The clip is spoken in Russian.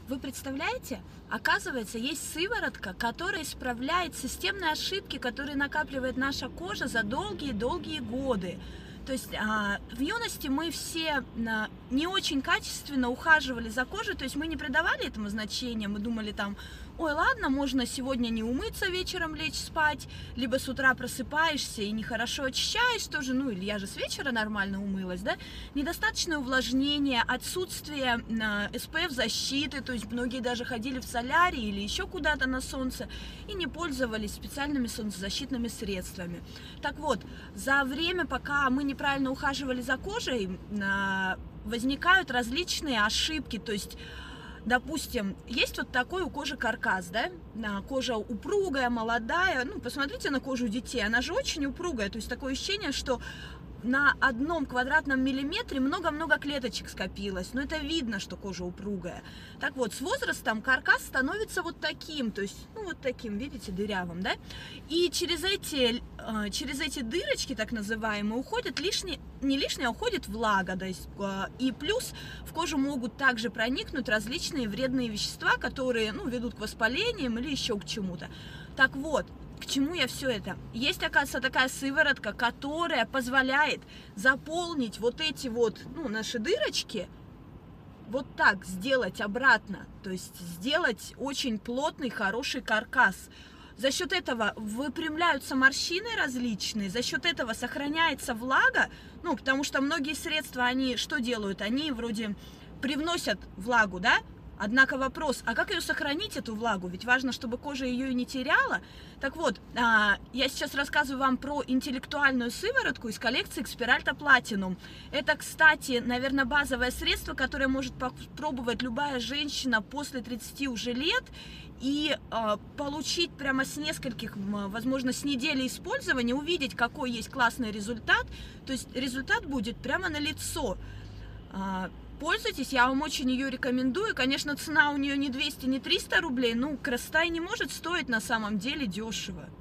Вы представляете? Оказывается, есть сыворотка, которая исправляет системные ошибки, которые накапливает наша кожа за долгие-долгие годы. То есть в юности мы все не очень качественно ухаживали за кожей, то есть мы не придавали этому значения, мы думали там, ой, ладно, можно сегодня не умыться, вечером лечь спать, либо с утра просыпаешься и нехорошо очищаешь тоже, ну или я же с вечера нормально умылась, да, недостаточное увлажнение, отсутствие SPF защиты, то есть многие даже ходили в солярий или еще куда-то на солнце и не пользовались специальными солнцезащитными средствами. Так вот, за время, пока мы неправильно ухаживали за кожей, возникают различные ошибки, то есть, допустим, есть вот такой у кожи каркас, да, кожа упругая, молодая, ну, посмотрите на кожу детей, она же очень упругая, то есть такое ощущение, что на 1 квадратном миллиметре много-много клеточек скопилось, но это видно, что кожа упругая. Так вот, с возрастом каркас становится вот таким, то есть, ну, вот таким, видите, дырявым, да, и через эти дырочки, так называемые, уходит не лишнее, а уходит влага, то есть, и плюс в кожу могут также проникнуть различные вредные вещества, которые, ну, ведут к воспалениям или еще к чему-то. Так вот, к чему я все это? Есть, оказывается, такая сыворотка, которая позволяет заполнить вот эти вот, ну, наши дырочки, вот так сделать обратно, то есть сделать очень плотный, хороший каркас. За счет этого выпрямляются морщины различные, за счет этого сохраняется влага, ну, потому что многие средства, они что делают? Они вроде привносят влагу, да? Однако вопрос, а как ее сохранить, эту влагу? Ведь важно, чтобы кожа ее и не теряла. Так вот, я сейчас рассказываю вам про интеллектуальную сыворотку из коллекции Xperalta Platinum. Это, кстати, наверное, базовое средство, которое может попробовать любая женщина после 30 уже лет и получить прямо с нескольких, возможно, с недели использования, увидеть, какой есть классный результат. То есть результат будет прямо на лицо. Пользуйтесь, я вам очень ее рекомендую. Конечно, цена у нее не 200, не 300 рублей, ну, красота и не может стоить на самом деле дешево.